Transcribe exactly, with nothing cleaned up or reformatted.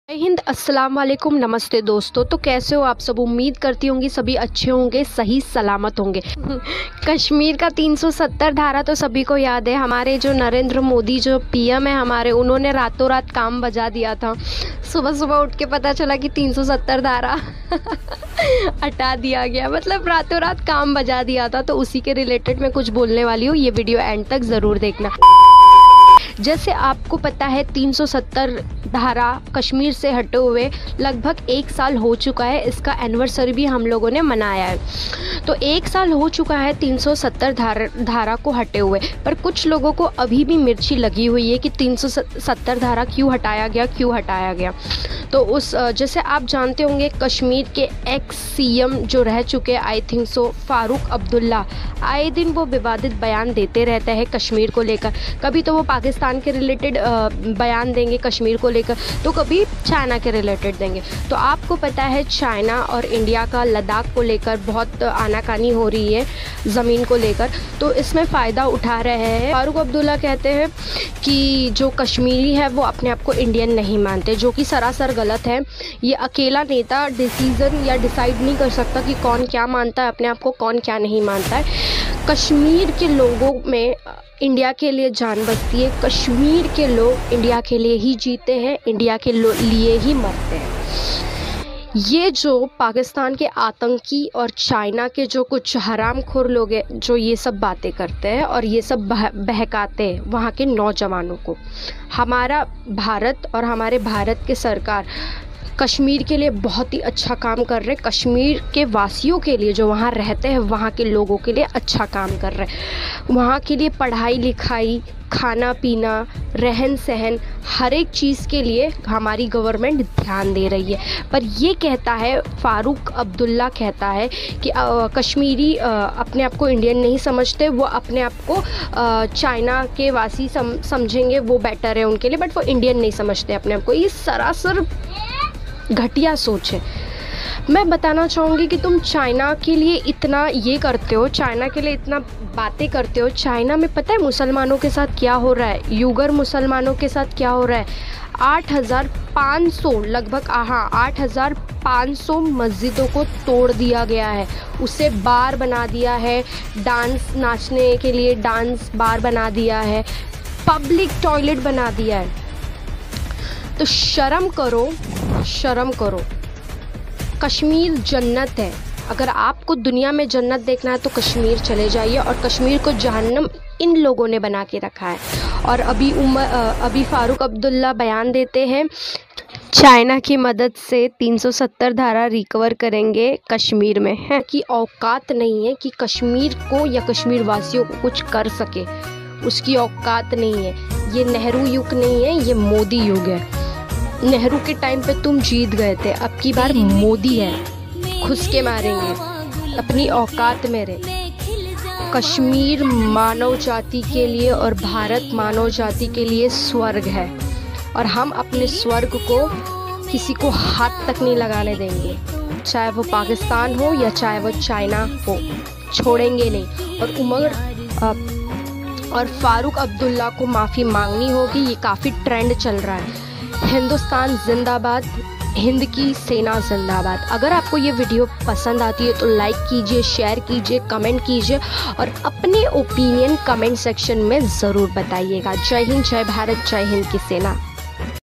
जय हिंद, अस्सलाम वालेकुम, नमस्ते दोस्तों। तो कैसे हो आप सब? उम्मीद करती होंगी सभी अच्छे होंगे, सही सलामत होंगे। कश्मीर का तीन सौ सत्तर धारा तो सभी को याद है। हमारे जो नरेंद्र मोदी जो पीएम है हमारे, उन्होंने रातों रात काम बजा दिया था। सुबह सुबह उठ के पता चला कि तीन सौ सत्तर धारा हटा दिया गया, मतलब रातों रात काम बजा दिया था। तो उसी के रिलेटेड मैं कुछ बोलने वाली हूँ, ये वीडियो एंड तक ज़रूर देखना। जैसे आपको पता है तीन सौ सत्तर धारा कश्मीर से हटे हुए लगभग एक साल हो चुका है। इसका एनिवर्सरी भी हम लोगों ने मनाया है। तो एक साल हो चुका है तीन सौ सत्तर धारा धारा को हटे हुए, पर कुछ लोगों को अभी भी मिर्ची लगी हुई है कि तीन सौ सत्तर धारा क्यों हटाया गया क्यों हटाया गया। तो उस जैसे आप जानते होंगे कश्मीर के एक्स सीएम जो रह चुके I think so Farooq Abdullah, आए दिन वो विवादित बयान देते रहते हैं कश्मीर को लेकर। कभी तो वो पाकिस्तान के रिलेटेड बयान देंगे कश्मीर को लेकर, तो कभी चाइना के रिलेटेड देंगे। तो आपको पता है चाइना और इंडिया का लद्दाख को लेकर बहुत आनाकानी हो रही है ज़मीन को लेकर, तो इसमें फ़ायदा उठा रहे हैं। फारूक अब्दुल्ला कहते हैं कि जो कश्मीरी है वो अपने आप को इंडियन नहीं मानते, जो कि सरासर गलत है। ये अकेला नेता डिसीज़न या डिसाइड नहीं कर सकता कि कौन क्या मानता है अपने आप को, कौन क्या नहीं मानता है। कश्मीर के लोगों में इंडिया के लिए जान बसती है। कश्मीर के लोग इंडिया के लिए ही जीते हैं, इंडिया के लिए ही मरते हैं। ये जो पाकिस्तान के आतंकी और चाइना के जो कुछ हरामखोर लोग हैं जो ये सब बातें करते हैं और ये सब बह, बहकाते हैं वहाँ के नौजवानों को, हमारा भारत और हमारे भारत के सरकार कश्मीर के लिए बहुत ही अच्छा काम कर रहे हैं। कश्मीर के वासियों के लिए, जो वहाँ रहते हैं वहाँ के लोगों के लिए अच्छा काम कर रहे हैं। वहाँ के लिए पढ़ाई लिखाई, खाना पीना, रहन सहन, हर एक चीज़ के लिए हमारी गवर्नमेंट ध्यान दे रही है। पर ये कहता है फारूक अब्दुल्ला कहता है कि आ, कश्मीरी आ, अपने आप को इंडियन नहीं समझते, वो अपने आप को आ, चाइना के वासी सम, समझेंगे, वो बेटर है उनके लिए, बट वो इंडियन नहीं समझते अपने आप को। ये सरासर घटिया सोच है। मैं बताना चाहूँगी कि तुम चाइना के लिए इतना ये करते हो, चाइना के लिए इतना बातें करते हो। चाइना में पता है मुसलमानों के साथ क्या हो रहा है, यूगर मुसलमानों के साथ क्या हो रहा है। आठ हज़ार पाँच सौ लगभग हाँ आठ हज़ार पाँच सौ मस्जिदों को तोड़ दिया गया है, उसे बार बना दिया है, डांस नाचने के लिए डांस बार बना दिया है, पब्लिक टॉयलेट बना दिया है। तो शर्म करो, शर्म करो। कश्मीर जन्नत है। अगर आपको दुनिया में जन्नत देखना है तो कश्मीर चले जाइए, और कश्मीर को जहन्नम इन लोगों ने बना के रखा है। और अभी उम्र अभी फारूक अब्दुल्ला बयान देते हैं चाइना की मदद से तीन सौ सत्तर धारा रिकवर करेंगे कश्मीर में, है कि औकात नहीं है कि कश्मीर को या कश्मीर वासियों को कुछ कर सके, उसकी औकात नहीं है। ये नेहरू युग नहीं है, ये मोदी युग है। नेहरू के टाइम पे तुम जीत गए थे, अब की बार मोदी है, खुश के मारेंगे, अपनी औकात में रहे। कश्मीर मानव जाति के लिए और भारत मानव जाति के लिए स्वर्ग है, और हम अपने स्वर्ग को किसी को हाथ तक नहीं लगाने देंगे, चाहे वो पाकिस्तान हो या चाहे वो चाइना हो, छोड़ेंगे नहीं। और उमर और फारूक अब्दुल्ला को माफ़ी मांगनी होगी, ये काफ़ी ट्रेंड चल रहा है। हिंदुस्तान जिंदाबाद, हिंद की सेना जिंदाबाद। अगर आपको ये वीडियो पसंद आती है तो लाइक कीजिए, शेयर कीजिए, कमेंट कीजिए, और अपने ओपिनियन कमेंट सेक्शन में ज़रूर बताइएगा। जय हिंद, जय भारत, जय हिंद की सेना।